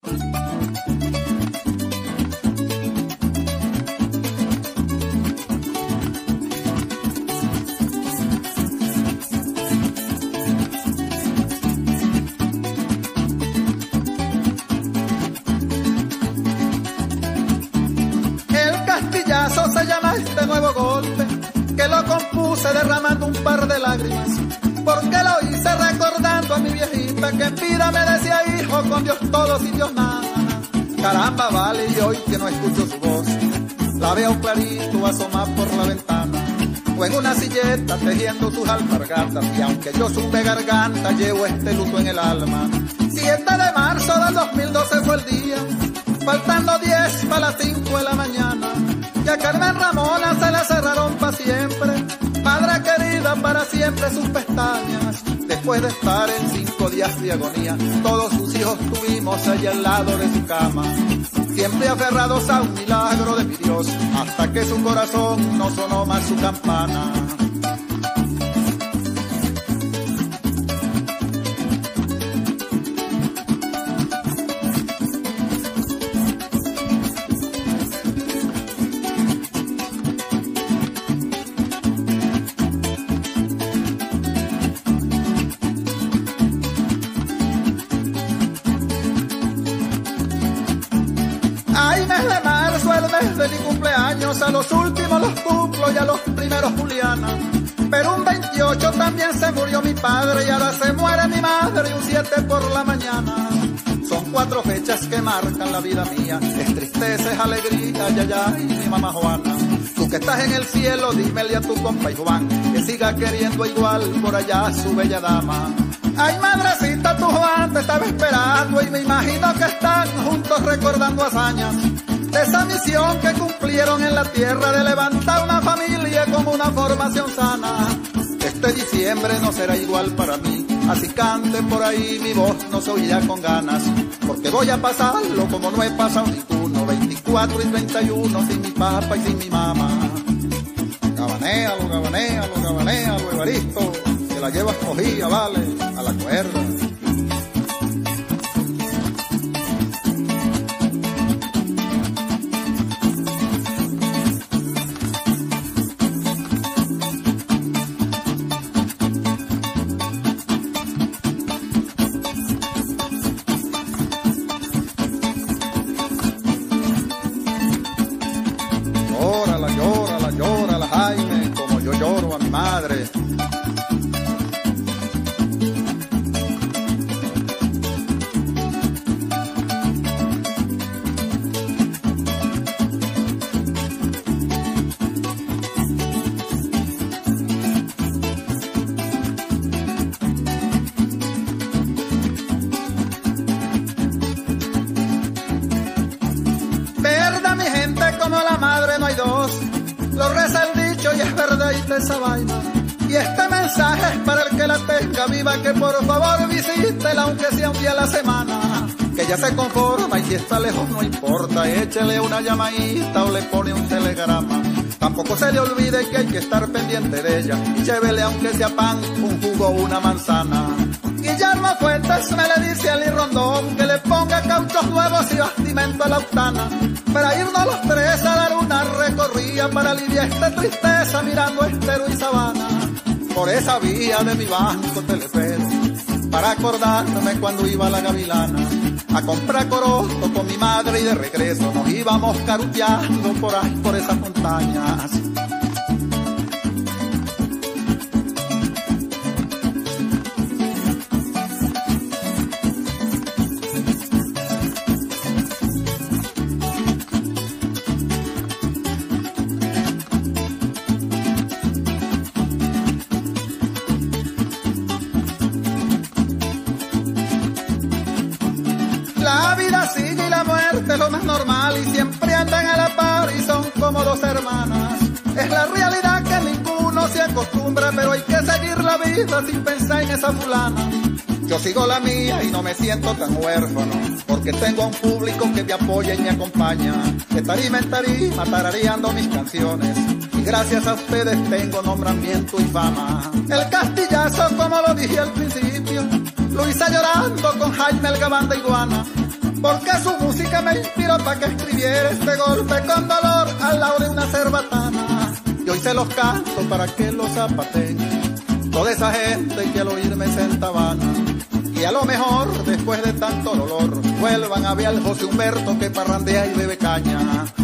Se llama este nuevo golpe, que lo compuse derramando un par de lágrimas, porque lo hice recordando a mi viejita, que en vida me decía hijo, con Dios todo, sin Dios nada. Caramba, vale, y hoy que no escucho su voz, la veo clarito asomar por la ventana, o en una silleta tejiendo sus alpargatas, y aunque yo supe garganta, llevo este luto en el alma. 7 de marzo del 2012 fue el día, faltando 10 para las 5 de la mañana, y a Carmen Ramona se le cerraron para siempre, madre querida, para siempre sus pestañas. Después de estar en 5 días de agonía, todos sus hijos tuvimos allí al lado de su cama, siempre aferrados a un milagro de mi Dios, hasta que su corazón no sonó más su campana. De mi cumpleaños, a los últimos los cumplo y a los primeros Juliana, pero un 28 también se murió mi padre, y ahora se muere mi madre, y un 7 por la mañana. Son 4 fechas que marcan la vida mía, es tristeza, es alegría, ya, y mi mamá Juana. Tú que estás en el cielo, dímele a tu compa y Juan, que siga queriendo igual por allá su bella dama. Ay, madrecita, tu Juan te estaba esperando, y me imagino que están juntos recordando hazañas de esa misión que cumplieron en la tierra, de levantar una familia con una formación sana. Este diciembre no será igual para mí, así cante por ahí, mi voz no se oirá con ganas, porque voy a pasarlo como no he pasado ninguno, 24 y 31 sin mi papá y sin mi mamá. Gabanéalo, Evaristo, que la llevas cogida, vale, a la cuerda. Llórala, Jaime, como yo lloro a mi madre. Verdad, mi gente, como la madre no hay dos, lo reza el dicho y es verdad esa vaina. Y este mensaje es para el que la tenga viva, que por favor visítela aunque sea un día a la semana, que ella se conforma y si está lejos no importa, échele una llamadita o le pone un telegrama. Tampoco se le olvide que hay que estar pendiente de ella, y llévele aunque sea pan, un jugo o una manzana. Guillermo Fuentes me le dice a Lee Rondón que le ponga cauchos nuevos y bastimento a la octana, para irnos los 3 a dar una recorrida, para aliviar esta tristeza mirando Estero y Sabana. Por esa vía de mi banco Telefero, para acordarme cuando iba a la Gavilana a comprar corozo con mi madre, y de regreso nos íbamos caruteando por ahí, por esas montañas. La vida sigue y la muerte es lo más normal, y siempre andan a la par y son como 2 hermanas. Es la realidad que ninguno se acostumbra, pero hay que seguir la vida sin pensar en esa fulana. Yo sigo la mía y no me siento tan huérfano, porque tengo a un público que me apoya y me acompaña. De tarima en tarima tarareando mis canciones, y gracias a ustedes tengo nombramiento y fama. El Castillazo, como lo dije al principio, lo hice llorando con Jaime el Gabán de Iguana, porque su música me inspiró para que escribiera este golpe con dolor al lado de una cerbatana. Y hoy se los canto para que los zapateen toda esa gente que al oírme se entabana. Y a lo mejor después de tanto dolor vuelvan a ver al José Humberto que parrandea y bebe caña.